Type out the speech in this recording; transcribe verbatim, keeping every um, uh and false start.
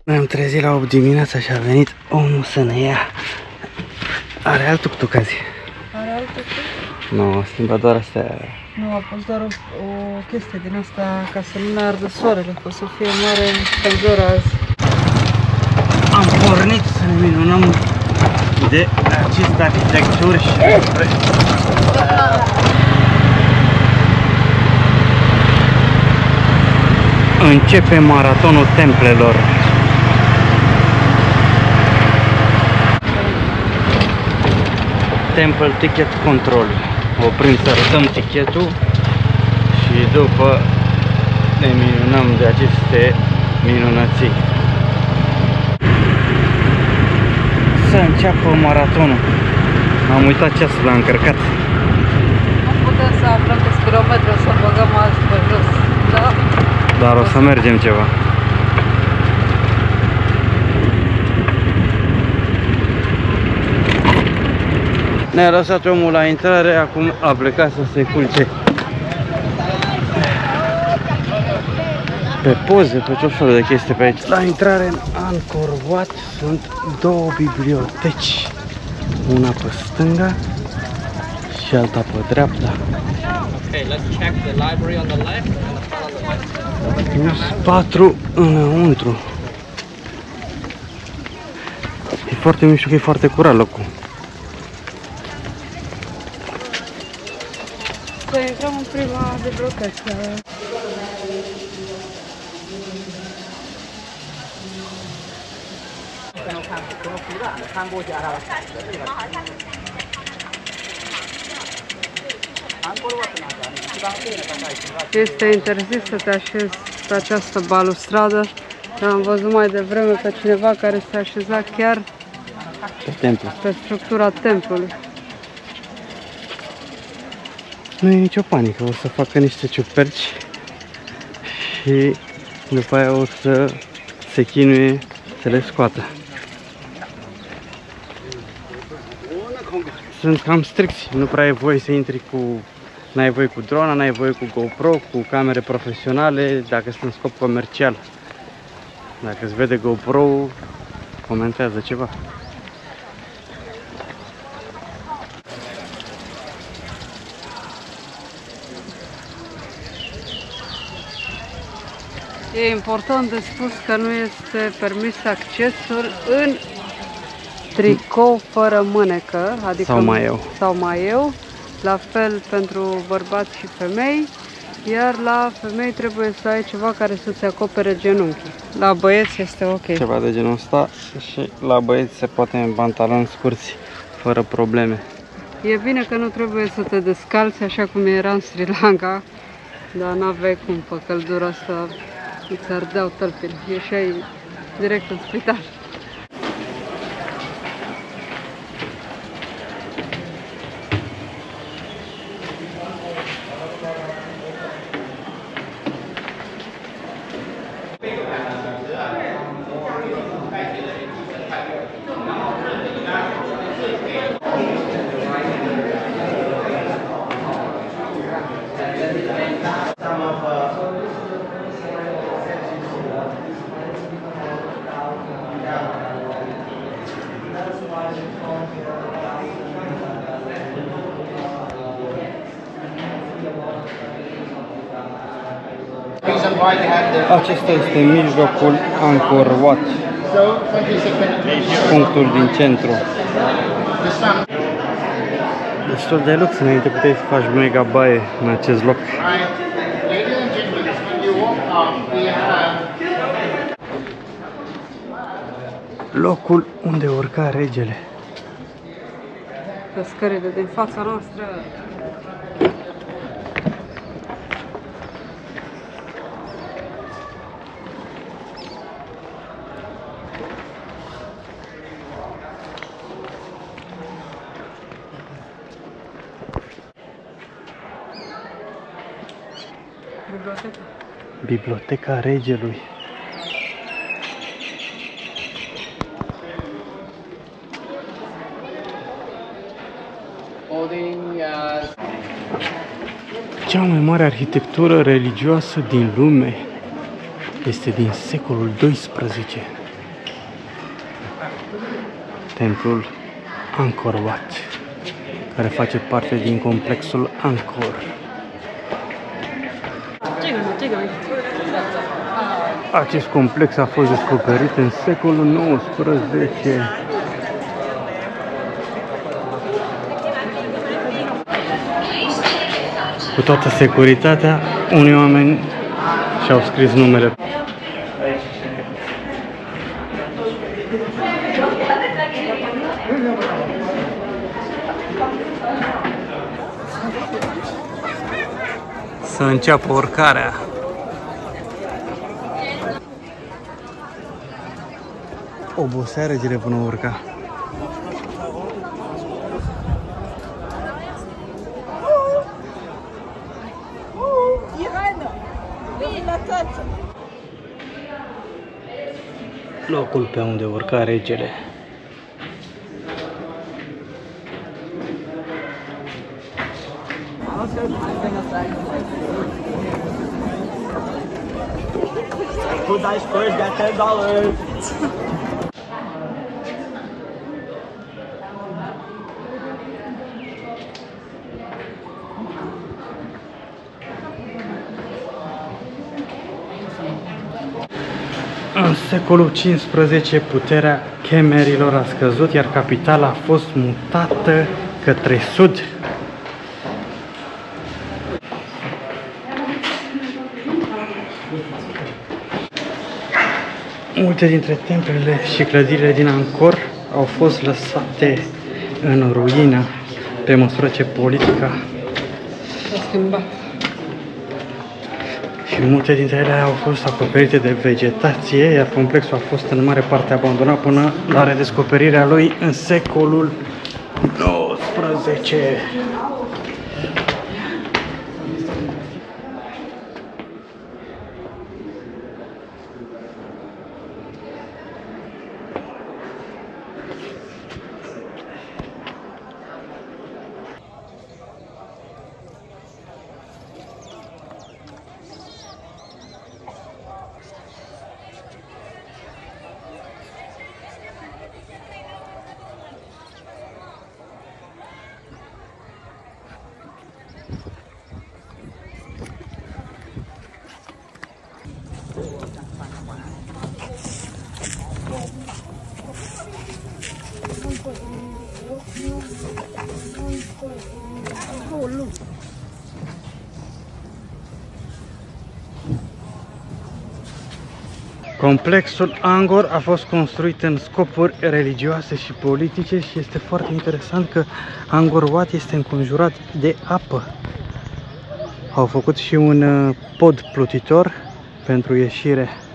Ne-am trezit la opt dimineața și a venit omul să ne ia. Are alt tuk-tuk azi. Are alt tuk-tuk? Nu, no, schimbă doar astea. Nu, a fost doar o, o chestie din asta ca să nu ne ardă soarele, că o să fie mare căldură azi. Am pornit să ne minunăm de aceste arhitecturi și despre... Începe maratonul templelor. Temple Ticket Control. Oprim să arătăm tichetul și după ne minunăm de aceste minunății. Să înceapă maratonul. Am uitat ceasul, l-am încărcat. Nu putem să aflăm câți kilometri o să băgăm azi pe jos, da? Dar o să mergem ceva. Ne-a lăsat omul la intrare, acum a plecat să se culce. Pe poze, pe tot felul de chestii pe aici. La intrare în Angkor Wat sunt două biblioteci. Una pe stânga și alta pe dreapta. Okay, let's check the library on the left and the front on the right. Plus patru înăuntru. E foarte mișto, că e foarte curat locul. Să intrăm în prima bibliotecă. Este interesant să te așezi pe această balustradă. Am văzut mai devreme pe cineva care se așeza chiar Pe templu. pe structura templului. Nu e nicio panică, o să facă niște ciuperci și după aia o să se chinuie să le scoată. Sunt cam stricți, nu prea ai voie să intri cu... N-ai voie cu drona, n-ai voie cu GoPro, cu camere profesionale, dacă sunt în scop comercial. Dacă îți vede GoPro, comentează ceva. E important de spus că nu este permis accesul în tricou fără mânecă, adică Sau maieu. sau maieu, la fel pentru bărbați și femei, iar la femei trebuie să ai ceva care să-ți acopere genunchii. La băieți este ok. Ceva de genul ăsta și la băieți se poate în pantaloni scurți, fără probleme. E bine că nu trebuie să te descalți așa cum era în Sri Lanka, dar n-aveai cum, pe căldura asta îți ardeau tălpile, ieșeai direct în spital. Acesta este mijlocul Angkor Wat, punctul din centru. Destul de lux, înainte puteai să faci mega baie în acest loc. Locul unde urca regele. Pe scările din fața noastră. Biblioteca. Biblioteca regelui. Cea mai mare arhitectură religioasă din lume este din secolul doisprezece. templul Angkor Wat, care face parte din complexul Angkor. Acest complex a fost descoperit în secolul nouăsprezece. Cu toată securitatea, unii oameni și-au scris numele. Să înceapă urcarea. Obosea regele până urca. Locul pe unde urca regele. Cu dai scores de ten dollars. În secolul cincisprezece, puterea Khemerilor a scăzut, iar capitala a fost mutată către sud. Multe dintre templele și clădirile din Angkor au fost lăsate în ruină pe măsură ce politica S-a schimbat. și multe dintre ele au fost acoperite de vegetație, iar complexul a fost în mare parte abandonat până la redescoperirea lui în secolul nouăsprezece. Complexul Angkor a fost construit în scopuri religioase și politice și este foarte interesant că Angkor Wat este înconjurat de apă. Au făcut și un pod plutitor pentru ieșire